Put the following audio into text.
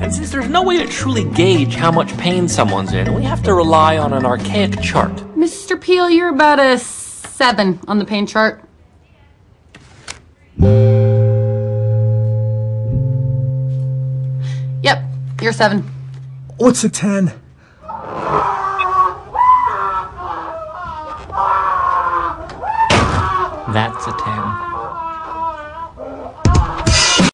And since there's no way to truly gauge how much pain someone's in, we have to rely on an archaic chart. Mr. Peel, you're about a 7 on the pain chart. Yep, you're 7. What's a 10?